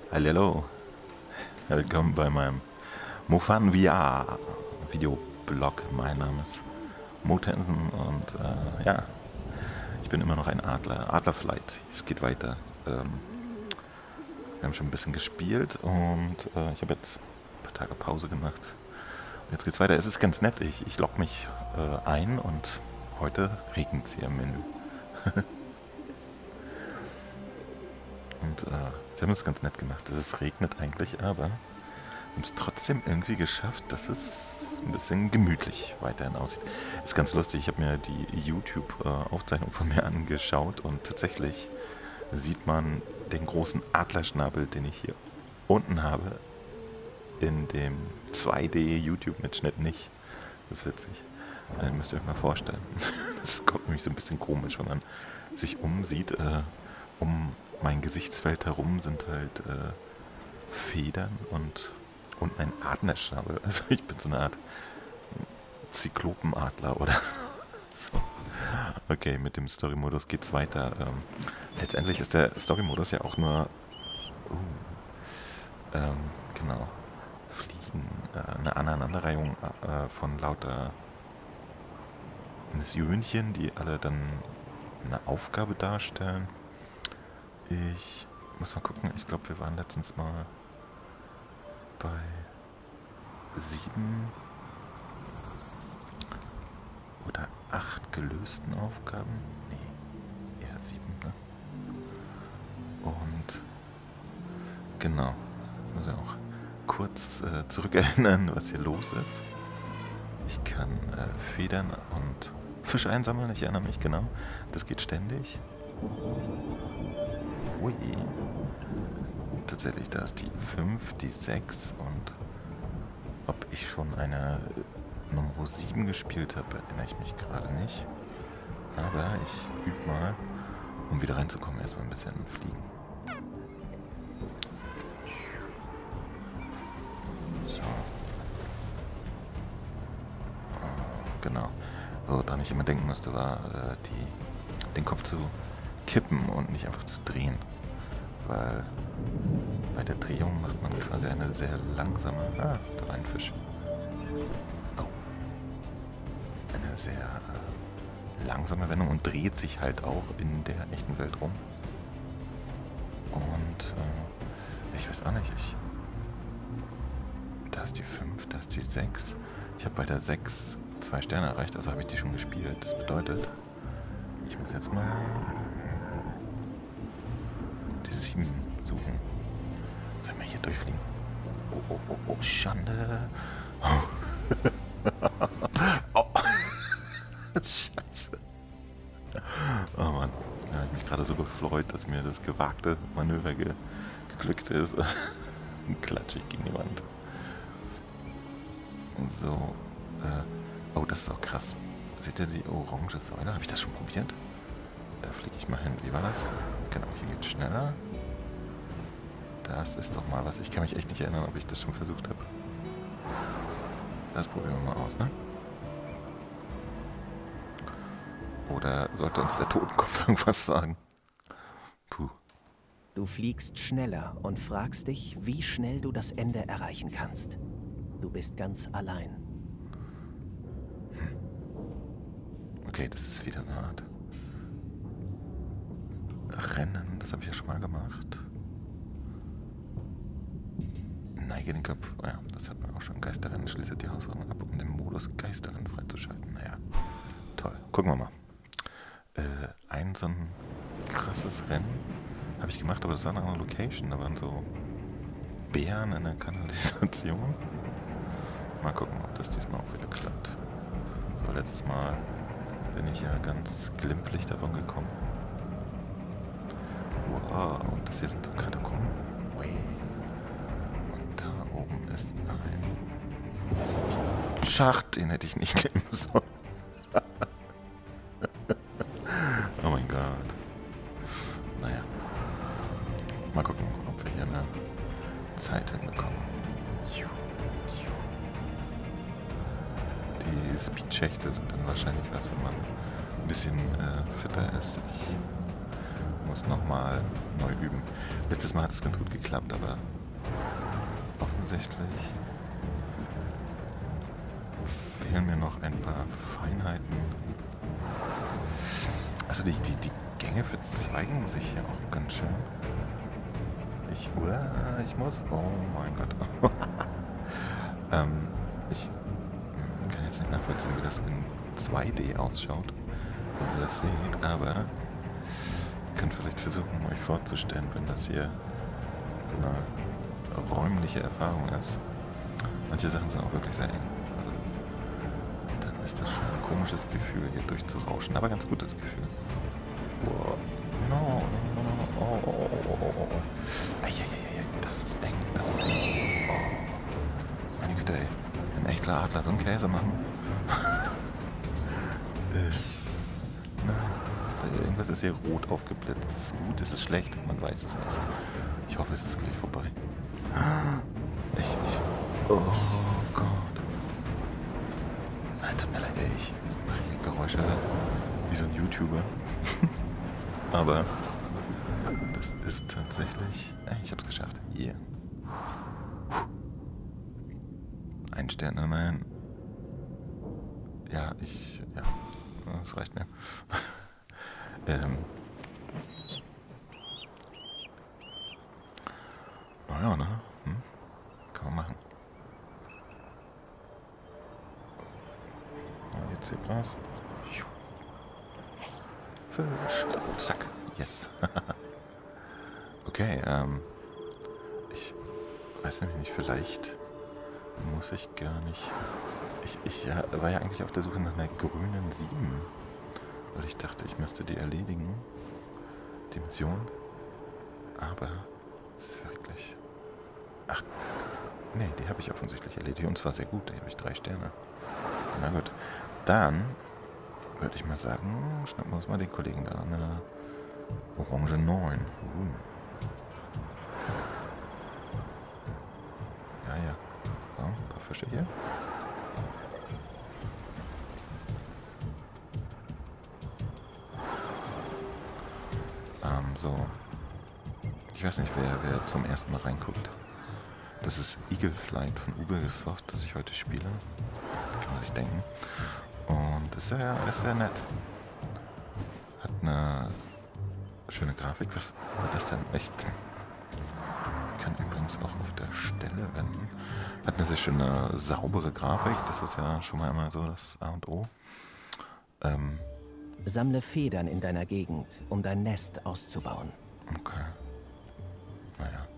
Hallo, willkommen bei meinem Mofan VR Videoblog. Mein Name ist Mo Tensen und ja, ich bin immer noch ein Adler. Adlerflight, es geht weiter. Wir haben schon ein bisschen gespielt und ich habe jetzt ein paar Tage Pause gemacht. Und jetzt geht's weiter. Es ist ganz nett, ich logge mich ein und heute regnet es hier im Menü. Und sie haben es ganz nett gemacht. Es regnet eigentlich, aber wir haben es trotzdem irgendwie geschafft, dass es ein bisschen gemütlich weiterhin aussieht. Ist ganz lustig, ich habe mir die YouTube-Aufzeichnung von mir angeschaut und tatsächlich sieht man den großen Adlerschnabel, den ich hier unten habe, in dem 2D-YouTube-Mitschnitt nicht. Das ist witzig. Müsst ihr euch mal vorstellen. Das kommt nämlich so ein bisschen komisch, wenn man sich umsieht. Um mein Gesichtsfeld herum sind halt Federn und ein Adlerschnabel. Also ich bin so eine Art Zyklopenadler oder so. Okay, mit dem Story-Modus geht's weiter. Letztendlich ist der Story-Modus ja auch nur genau, Fliegen, eine Aneinanderreihung von lauter Missionchen, die alle dann eine Aufgabe darstellen. Ich muss mal gucken, ich glaube, wir waren letztens mal bei 7 oder 8 gelösten Aufgaben. Nee, eher 7, ne? Und genau, ich muss ja auch kurz zurückerinnern, was hier los ist. Ich kann Federn und Fisch einsammeln, ich erinnere mich genau. Das geht ständig. Ui. Tatsächlich, da ist die 5, die 6 und ob ich schon eine Nummer 7 gespielt habe, erinnere ich mich gerade nicht. Aber ich übe mal, um wieder reinzukommen, erstmal ein bisschen fliegen. So. Genau. Woran ich immer denken musste, war den Kopf zu kippen und nicht einfach zu drehen. Weil bei der Drehung macht man quasi eine sehr langsame... Ah, da war ein Fisch. Oh. Eine sehr langsame Wendung und dreht sich halt auch in der echten Welt rum. Und ich weiß auch nicht, da ist die 5, da ist die 6. Ich habe bei der 6 2 Sterne erreicht, also habe ich die schon gespielt. Das bedeutet, ich muss jetzt mal die 7 suchen. Sollen wir hier durchfliegen? Oh, Schande. Oh. Scheiße. Oh Mann, da habe ich mich gerade so gefreut, dass mir das gewagte Manöver geglückt ist. Klatschig gegen die Wand. So, oh, das ist auch krass. Seht ihr die orange Säule? Habe ich das schon probiert? Da fliege ich mal hin. Wie war das? Genau, hier geht es schneller. Das ist doch mal was. Ich kann mich echt nicht erinnern, ob ich das schon versucht habe. Das probieren wir mal aus, ne? Oder sollte uns der Totenkopf irgendwas sagen? Puh. Du fliegst schneller und fragst dich, wie schnell du das Ende erreichen kannst. Du bist ganz allein. Okay, das ist wieder eine Art Rennen. Das habe ich ja schon mal gemacht. Neige den Kopf. Oh ja, das hat man auch schon. Geisterrennen schließt die Hausordnung ab, um den Modus Geisterrennen freizuschalten. Naja, toll. Gucken wir mal. Ein so ein krasses Rennen habe ich gemacht, aber das war eine andere Location. Da waren so Bären in der Kanalisation. Mal gucken, ob das diesmal auch wieder klappt. So, letztes Mal bin ich ja ganz glimpflich davon gekommen. Wow, und das hier sind so Katakomben. Ui. Und da oben ist ein Schacht, den hätte ich nicht nehmen sollen. Oh mein Gott. Naja. Mal gucken, ob wir hier eine Zeit hinbekommen. Die Speedschächte sind dann wahrscheinlich was, wenn man ein bisschen fitter ist. Ich muss nochmal neu üben. Letztes Mal hat es ganz gut geklappt, aber offensichtlich fehlen mir noch ein paar Feinheiten. Also die Gänge verzweigen sich hier auch ganz schön. Ich muss... Oh mein Gott. Ich kann jetzt nicht nachvollziehen, wie das in 2D ausschaut, wenn ihr das seht, aber ihr könnt vielleicht versuchen, euch vorzustellen, wenn das hier so eine räumliche Erfahrung ist. Manche Sachen sind auch wirklich sehr eng. Also, dann ist das schon ein komisches Gefühl, hier durchzurauschen, aber ganz gutes Gefühl. Wow. No. Eieieiei, das ist eng, Oh. Meine Güte, ey. Ein echter Adler so einen Käse machen. Nein. Irgendwas ist hier rot aufgeblitzt. Ist es gut, ist es schlecht? Man weiß es nicht. Ich hoffe, es ist gleich vorbei. Oh Gott. Tut mir leid, ey. Ich mache hier Geräusche wie so ein YouTuber. Aber das ist tatsächlich... Ich hab's geschafft. Yeah. Ein Stern, nein. Ja, das reicht mir. Naja, ne? Kann man machen. Jetzt Zebras. Fisch. Zack. Yes. Okay, ich weiß nämlich nicht, vielleicht muss ich gar nicht... Ich war ja eigentlich auf der Suche nach einer grünen 7. Weil ich dachte, ich müsste die erledigen. Die Mission. Aber es ist wirklich... Ach, nee, die habe ich offensichtlich erledigt. Und zwar sehr gut, da habe ich 3 Sterne. Na gut, dann würde ich mal sagen, schnappen wir uns mal den Kollegen da. Eine Orange 9. Ja. So, ein paar Fische hier. So. Ich weiß nicht, wer zum ersten Mal reinguckt. Das ist Eagle Flight von Ubisoft, das ich heute spiele. Kann man sich denken. Und ist sehr nett. Hat eine schöne Grafik. Was war das denn? Echt? Ich kann übrigens auch auf der Stelle wenden. Hat eine sehr schöne, saubere Grafik. Das ist ja schon mal immer so das A und O. Sammle Federn in deiner Gegend, um dein Nest auszubauen. Okay. Naja.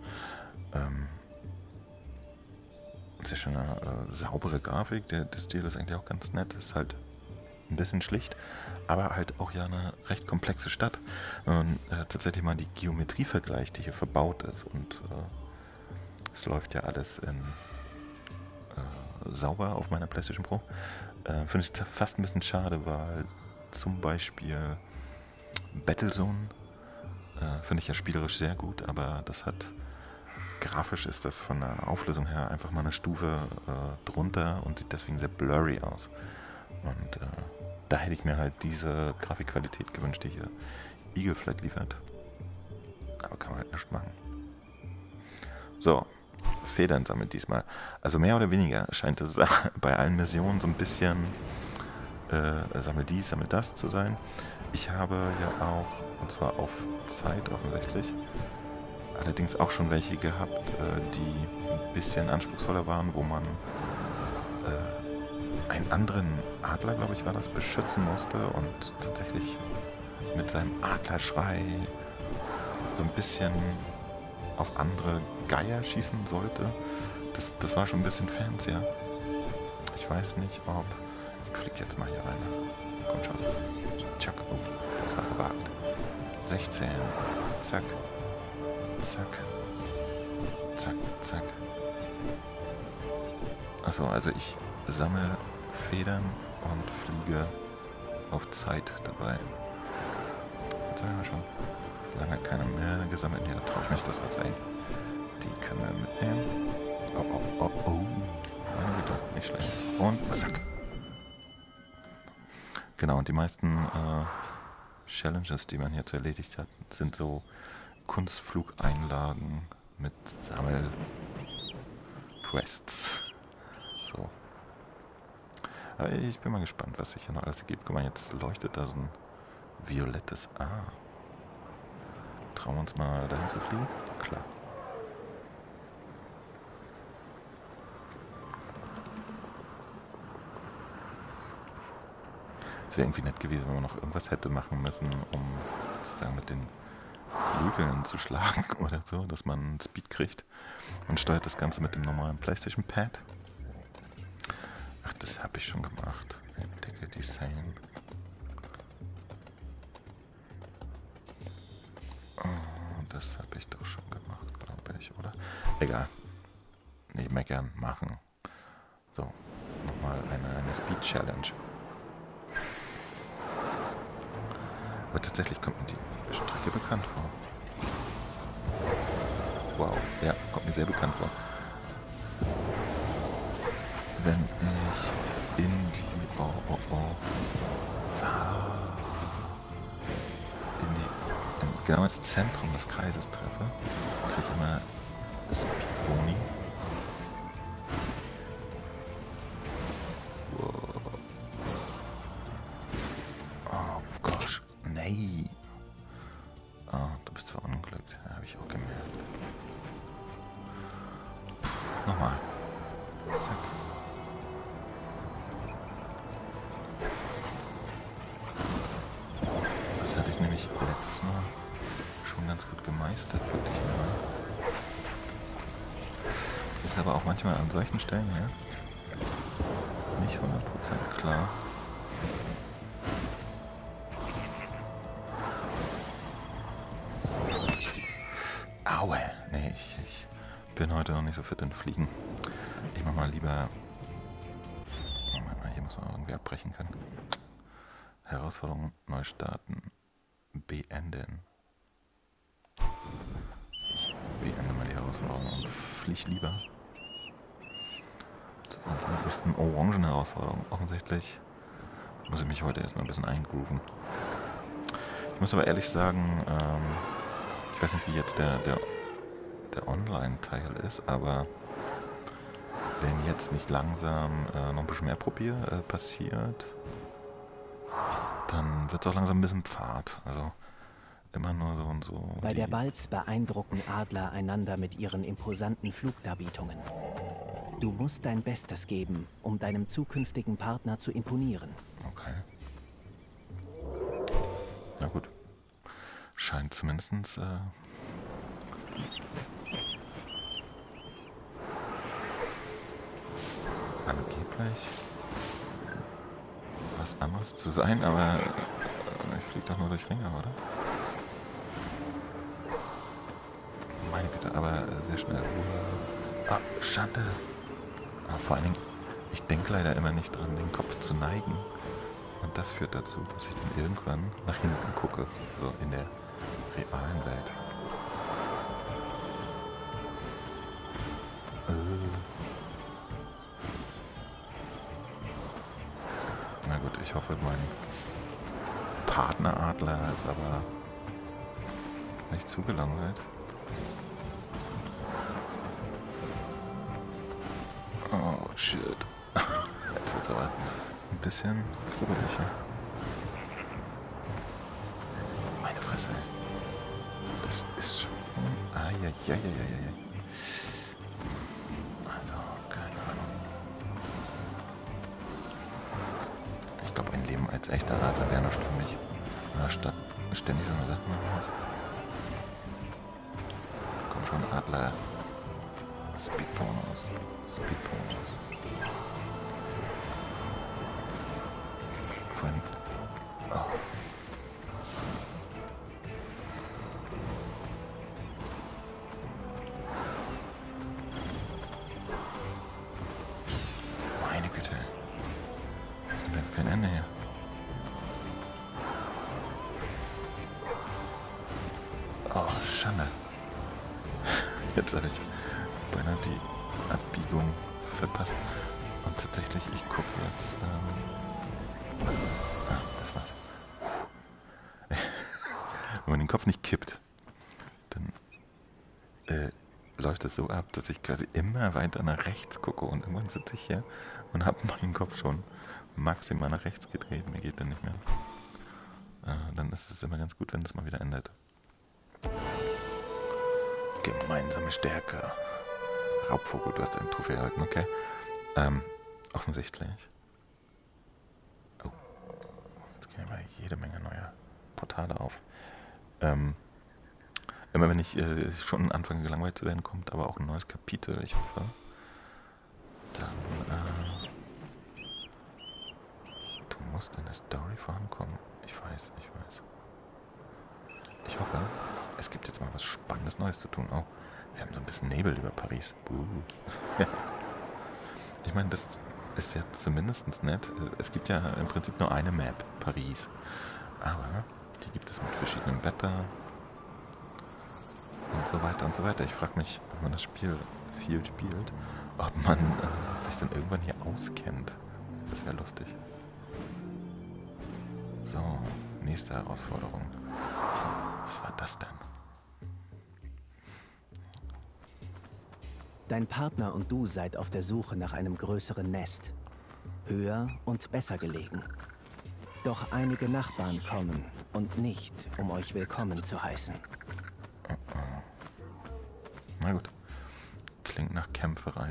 Sehr schöne, saubere Grafik. Der Stil ist eigentlich auch ganz nett. Ist halt ein bisschen schlicht, aber halt auch ja eine recht komplexe Stadt. Und tatsächlich mal die Geometrie vergleicht, die hier verbaut ist. Und es läuft ja alles in sauber auf meiner PlayStation Pro. Finde ich fast ein bisschen schade, weil zum Beispiel Battlezone finde ich ja spielerisch sehr gut, aber das hat grafisch ist das von der Auflösung her einfach mal eine Stufe drunter und sieht deswegen sehr blurry aus. Und da hätte ich mir halt diese Grafikqualität gewünscht, die hier Eagle Flight liefert. Aber kann man halt nicht machen. So, Federn sammelt diesmal. Also mehr oder weniger scheint es bei allen Missionen so ein bisschen sammel dies, sammel das zu sein. Ich habe ja auch, und zwar auf Zeit offensichtlich, allerdings auch schon welche gehabt, die ein bisschen anspruchsvoller waren, wo man einen anderen Adler, glaube ich, war das, beschützen musste und tatsächlich mit seinem Adlerschrei so ein bisschen auf andere Geier schießen sollte. Das war schon ein bisschen fancier. Ich weiß nicht, ob... Ich klicke jetzt mal hier rein. Komm schon. Zack. Oh, das war gewagt. 16. Zack. Zack. Zack, zack. Achso, also ich sammle Federn und fliege auf Zeit dabei. Jetzt haben wir schon lange keine mehr gesammelt. Ja, da traue ich mich das verzeihen. Die können wir mitnehmen. Oh. Meine Güte, nicht schlecht. Und zack. Genau, und die meisten Challenges, die man hier zu erledigt hat, sind so Kunstflugeinlagen mit Sammelquests. So. Aber ich bin mal gespannt, was sich hier noch alles gibt. Guck mal, jetzt leuchtet da so ein violettes A. Trauen wir uns mal dahin zu fliegen? Klar. Es wäre irgendwie nett gewesen, wenn man noch irgendwas hätte machen müssen, um sozusagen mit den Flügeln zu schlagen oder so, dass man Speed kriegt. Und steuert das Ganze mit dem normalen PlayStation Pad. Ach, das habe ich schon gemacht. Entdecke Design. Oh, das habe ich doch schon gemacht, glaube ich, oder? Egal. Nicht mehr gern machen. So, nochmal eine Speed Challenge. Aber tatsächlich kommt mir die Strecke bekannt vor. Wow, ja, kommt mir sehr bekannt vor. Wenn ich in die... genau ins Zentrum des Kreises treffe, kriege ich immer Speed-Boni. Oh gosh, nee. Oh, du bist verunglückt. Habe ich auch gemerkt. Nochmal. Zack. Das hatte ich nämlich letztes Mal schon ganz gut gemeistert, wirklich mal. Ist aber auch manchmal an solchen Stellen, ja, nicht 100% klar. Aue, nee, ich bin heute noch nicht so fit in Fliegen. Ich mach mal lieber... Moment mal, hier muss man irgendwie abbrechen können. Herausforderung neu starten. Beenden. Ich beende mal die Herausforderung und flieg lieber zu unserer nächsten Orangen-Herausforderung. Offensichtlich muss ich mich heute erstmal ein bisschen eingrooven. Ich muss aber ehrlich sagen, ich weiß nicht, wie jetzt der Online-Teil ist, aber wenn jetzt nicht langsam noch ein bisschen mehr passiert, dann wird es auch langsam ein bisschen Fahrt. Also immer nur so und so. Bei der Balz beeindrucken Adler einander mit ihren imposanten Flugdarbietungen. Du musst dein Bestes geben, um deinem zukünftigen Partner zu imponieren. Okay. Na gut. Scheint zumindest angeblich was anderes zu sein, aber ich fliege doch nur durch Ringe, oder? Meine Güte, aber sehr schnell. Ah, Schande. Vor allen Dingen, ich denke leider immer nicht dran, den Kopf zu neigen. Und das führt dazu, dass ich dann irgendwann nach hinten gucke, so in der realen Welt. Na gut, ich hoffe, mein Partneradler ist aber nicht zu gelangweilt. Oh, shit. Jetzt wird's aber ein bisschen kribbelig. Meine Fresse. Das ist schon... Eieieiei. Also, keine Ahnung. Ich glaube, ein Leben als echter Adler wäre noch stimmig. Statt ständig so eine Sache machen muss. Komm schon, Adler. Speedbonus. Speedbonus. Vorhin. Oh. Meine Güte. Was ist denn für ein Ende hier? Oh, Schande. Jetzt habe ich beinahe die Abbiegung verpasst. Und tatsächlich, ich gucke jetzt... das war's. wenn man den Kopf nicht kippt, dann läuft es so ab, dass ich quasi immer weiter nach rechts gucke und irgendwann sitze ich hier und habe meinen Kopf schon maximal nach rechts gedreht. Mir geht dann nicht mehr. Dann ist es immer ganz gut, wenn es mal wieder ändert. Gemeinsame Stärke. Raubvogel, du hast eine Trophäe erhalten, okay. Offensichtlich. Oh. Jetzt gehen aber jede Menge neue Portale auf. Immer wenn ich schon anfange gelangweilt zu werden, kommt aber auch ein neues Kapitel, ich hoffe. Dann, du musst in der Story vorankommen. Ich weiß. Ich hoffe, es gibt jetzt mal was Spannendes Neues zu tun. Oh, wir haben so ein bisschen Nebel über Paris. Ich meine, das ist ja zumindest nett. Es gibt ja im Prinzip nur eine Map, Paris. Aber die gibt es mit verschiedenem Wetter und so weiter und so weiter. Ich frage mich, wenn man das Spiel viel spielt, ob man sich dann irgendwann hier auskennt. Das wäre lustig. So, nächste Herausforderung. Was war das denn? Dein Partner und du seid auf der Suche nach einem größeren Nest. Höher und besser gelegen. Doch einige Nachbarn kommen und nicht, um euch willkommen zu heißen. Na gut. Klingt nach Kämpferei.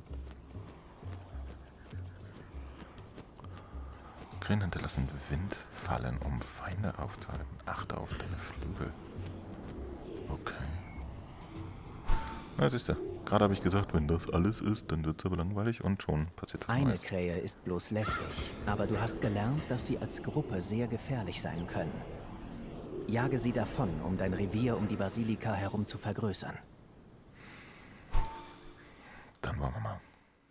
Grün hinterlassen Windfallen, um Feinde aufzuhalten. Achte auf deine Flügel. Okay. Na, siehst du. Gerade habe ich gesagt, wenn das alles ist, dann wird es aber langweilig und schon passiert was Eine Neues. Krähe ist bloß lästig, aber du hast gelernt, dass sie als Gruppe sehr gefährlich sein können. Jage sie davon, um dein Revier um die Basilika herum zu vergrößern. Dann wollen wir mal.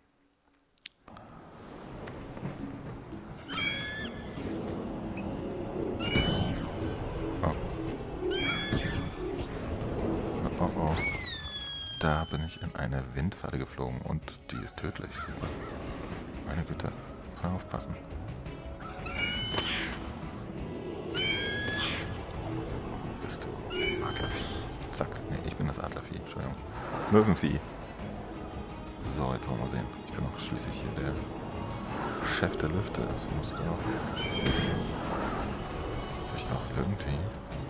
Oh. Da bin ich in eine Windfalle geflogen und die ist tödlich. Meine Güte, muss man aufpassen. Bist du Adlervieh? Zack, nee, ich bin das Adlervieh, Entschuldigung. Möwenvieh. So, jetzt wollen wir mal sehen. Ich bin auch schließlich hier der Chef der Lüfte. Das muss doch ich auch irgendwie.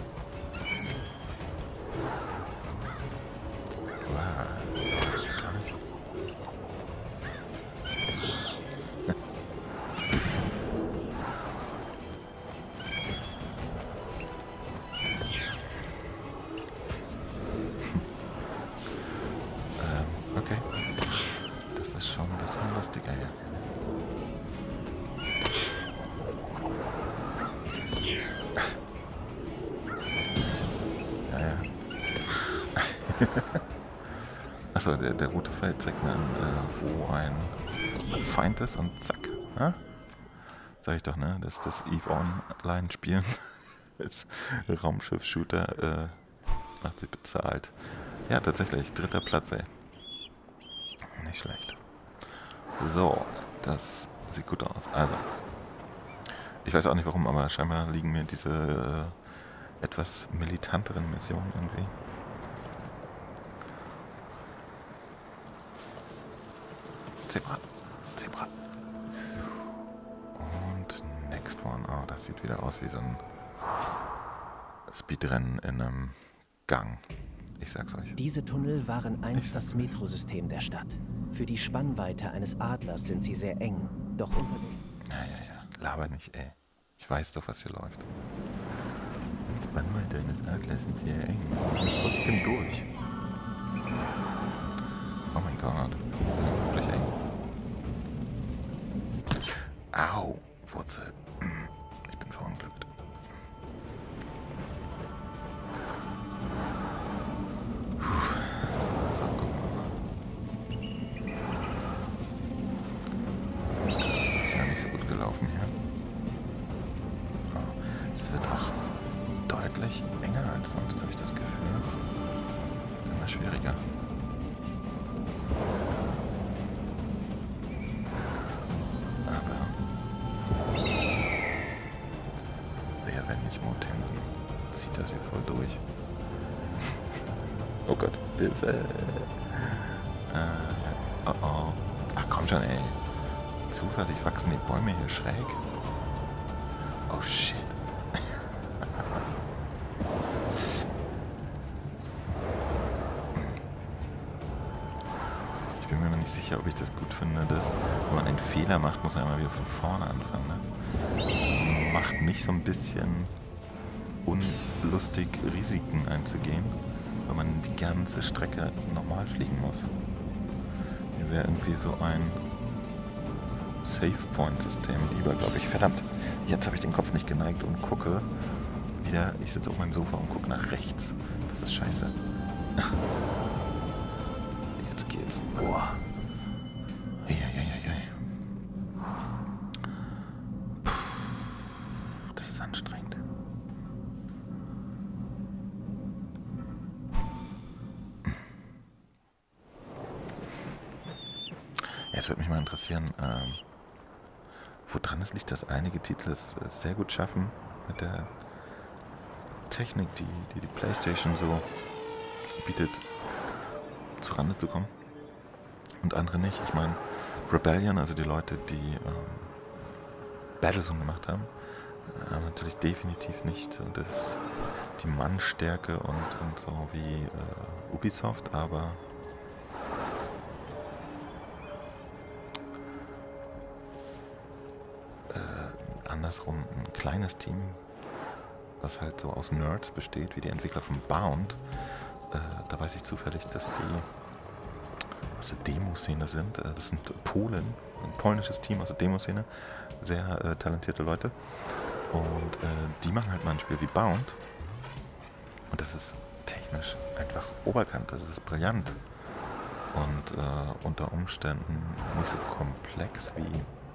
Okay. Das ist schon ein bisschen lustiger hier. Ja. Achso, der rote Pfeil zeigt mir an, wo ein Feind ist und zack. Ja? Sag ich doch, ne? Dass das EVE Online spielen ist Raumschiff-Shooter macht sich bezahlt. Ja, tatsächlich. 3. Platz, ey. Nicht schlecht. So, das sieht gut aus. Also, ich weiß auch nicht warum, aber scheinbar liegen mir diese etwas militanteren Missionen irgendwie. Zebra. Und next one. Oh, das sieht wieder aus wie so ein Speedrennen in einem Gang. Ich sag's euch. Diese Tunnel waren einst das Metrosystem der Stadt. Für die Spannweite eines Adlers sind sie sehr eng, doch unter den... Ja. Laber nicht, ey. Ich weiß doch, was hier läuft. Die Spannweite eines Adlers sind sehr eng. Ich bin trotzdem durch. Oh mein Gott. Wirklich eng. Au, Wurzel. Ich bin verunglückt. So, gucken wir mal. Das ist ja nicht so gut gelaufen hier. Oh, es wird auch deutlich enger als sonst, habe ich das Gefühl. Immer schwieriger. Aber wer, wenn nicht Mortensen, zieht das hier voll Oh Gott, Hilfe. Oh oh. Ach komm schon, ey. Zufällig wachsen die Bäume hier schräg. Oh shit. Ich bin mir noch nicht sicher, ob ich das gut finde, dass wenn man einen Fehler macht, muss man immer wieder von vorne anfangen. Ne? Das macht mich so ein bisschen unlustig, Risiken einzugehen, weil man die ganze Strecke normal fliegen muss. Mir wäre irgendwie so ein Save-Point-System lieber, glaube ich. Verdammt, jetzt habe ich den Kopf nicht geneigt und gucke wieder. Ich sitze auf meinem Sofa und gucke nach rechts. Das ist scheiße. Jetzt geht's. Boah. Das ist anstrengend. Jetzt würde mich mal interessieren, woran es liegt, dass einige Titel es sehr gut schaffen, mit der Technik, die PlayStation so bietet, zurande zu kommen und andere nicht. Ich meine, Rebellion, also die Leute, die Battlezone gemacht haben, haben natürlich definitiv nicht die Mannstärke und so wie Ubisoft, aber andersrum ein kleines Team, was halt so aus Nerds besteht, wie die Entwickler von Bound. Da weiß ich zufällig, dass sie aus der Demo-Szene sind. Das sind Polen, ein polnisches Team aus der Demo-Szene. Sehr talentierte Leute. Und die machen halt mal ein Spiel wie Bound. Und das ist technisch einfach Oberkante. Das ist brillant. Und unter Umständen nicht so komplex wie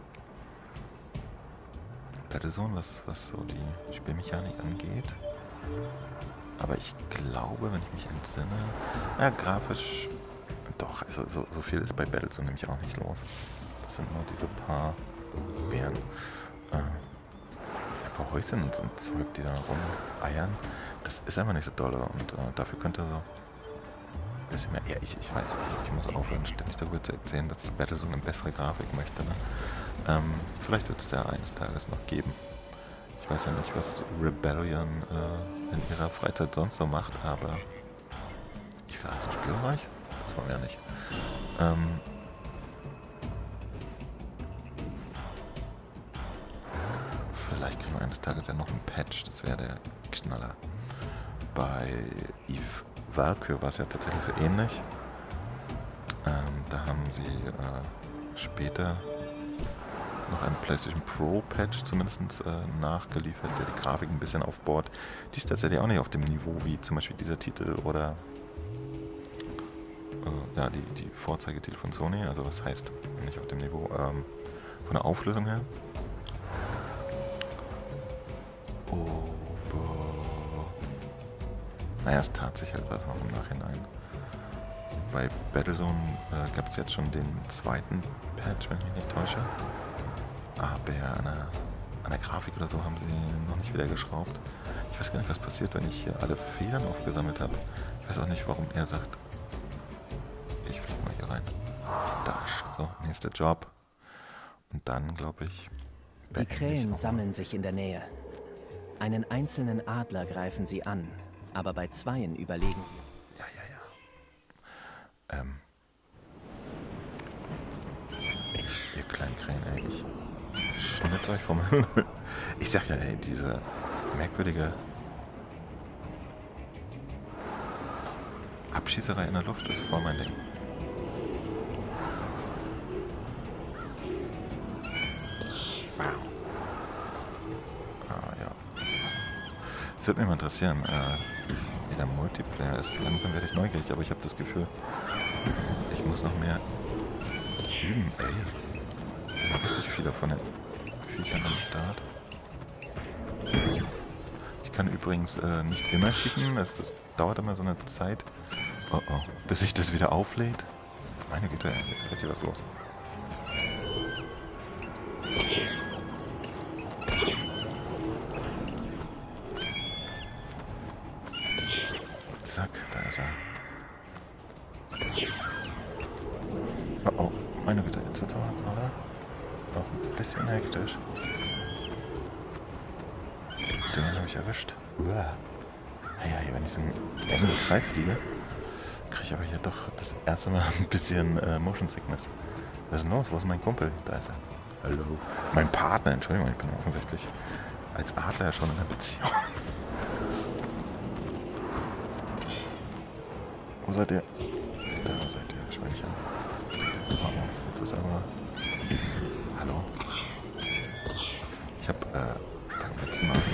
Battlezone, was so die Spielmechanik angeht. Aber ich glaube, wenn ich mich entsinne, ja, grafisch doch, also so viel ist bei Battlezone nämlich auch nicht los. Das sind nur diese paar Bären. Ein paar Häuschen und so ein Zeug, die da rumeiern. Das ist einfach nicht so dolle und dafür könnte so ein bisschen mehr. Ja, ich weiß nicht. Ich muss aufhören, ständig darüber zu erzählen, dass ich Battlezone eine bessere Grafik möchte. Ne? Vielleicht wird es ja eines Tages noch geben. Ich weiß ja nicht, was Rebellion in ihrer Freizeit sonst so macht, aber ich verlasse den Spielbereich. Das wollen wir ja nicht. Vielleicht kriegen wir eines Tages ja noch einen Patch, das wäre der Knaller. Bei Eve Valkyrie war es ja tatsächlich so ähnlich. Da haben sie später noch einen PlayStation Pro Patch zumindest nachgeliefert, der die Grafik ein bisschen aufbaut. Die ist tatsächlich auch nicht auf dem Niveau wie zum Beispiel dieser Titel oder ja, die Vorzeigetitel von Sony. Also was heißt nicht auf dem Niveau? Von der Auflösung her. Naja, es tat sich halt was auch im Nachhinein. Bei Battlezone gab es jetzt schon den zweiten Patch, wenn ich mich nicht täusche. Aber an der Grafik oder so haben sie noch nicht wieder geschraubt. Ich weiß gar nicht, was passiert, wenn ich hier alle Federn aufgesammelt habe. Ich weiß auch nicht, warum er sagt, ich fliege mal hier rein. Dash. So, nächster Job. Und dann, glaube ich, die Krähen sammeln sich in der Nähe. Einen einzelnen Adler greifen sie an, aber bei zweien überlegen sie. Ja. Ihr kleinen Krähen, ey, ich schnitz euch vom Himmel. Ich sag ja, ey, diese merkwürdige Abschießerei in der Luft ist voll mein Ding. Wow. Ja. Es würde mich mal interessieren, wie der Multiplayer ist. Langsam werde ich neugierig, aber ich habe das Gefühl, ich muss noch mehr üben, ey. Richtig viele von den Viechern am Start. Ich kann übrigens nicht immer schießen, das dauert immer so eine Zeit, bis sich das wieder auflädt. Meine Güte, jetzt geht hier was los. Zack, da ist er. Oh, oh, meine Güte, jetzt wird's aber gerade auch ein bisschen hektisch. Den habe ich erwischt. Uah. Naja, wenn ich so einen engen Kreis fliege, kriege ich aber hier doch das erste Mal ein bisschen Motion Sickness. Was ist denn los? Wo ist mein Kumpel? Da ist er. Hallo. Mein Partner, Entschuldigung, ich bin offensichtlich als Adler schon in einer Beziehung. Wo seid ihr? Da seid ihr, Schweinchen. Oh, jetzt ist aber... Hallo? Ich habe beim letzten Mal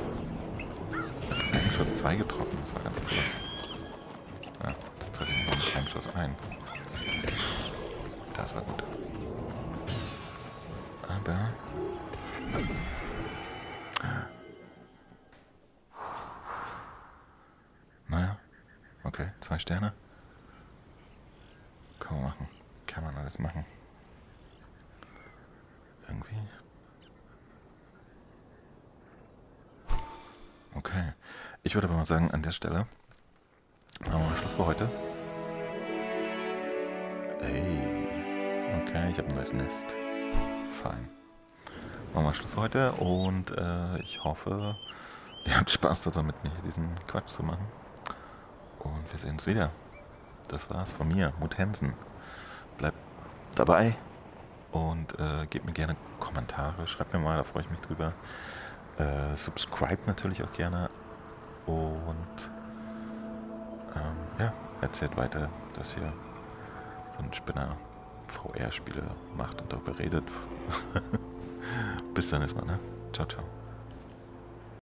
einen Schuss 2 getroffen, das war ganz cool. Ja, jetzt treffe ich noch mit einem Schuss ein. Das war gut. Aber... Naja, okay, 2 Sterne. Kann man machen. Kann man alles machen. Irgendwie. Okay. Ich würde aber mal sagen, an der Stelle machen wir mal Schluss für heute. Ey. Okay, ich habe ein neues Nest. Fein. Machen wir mal Schluss für heute und ich hoffe, ihr habt Spaß daran, mit mir diesen Quatsch zu machen. Und wir sehen uns wieder. Das war's von mir, Muthensen. Bleibt dabei und gebt mir gerne Kommentare. Schreibt mir mal, da freue ich mich drüber. Subscribe natürlich auch gerne. Und ja, erzählt weiter, dass ihr so ein Spinner VR-Spiele macht und darüber redet. Bis dann erstmal, ne? Ciao, ciao.